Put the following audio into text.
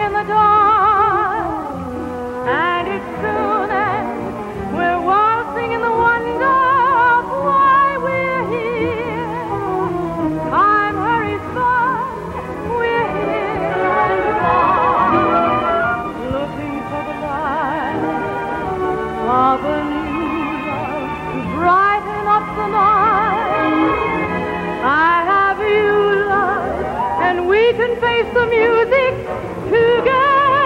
in the dark, and it's soon ends. We're waltzing in the wonder of why we're here. Time hurries by, we're here and far, looking for the light of a new love to brighten up the night. I have you, love, and we can face the music together.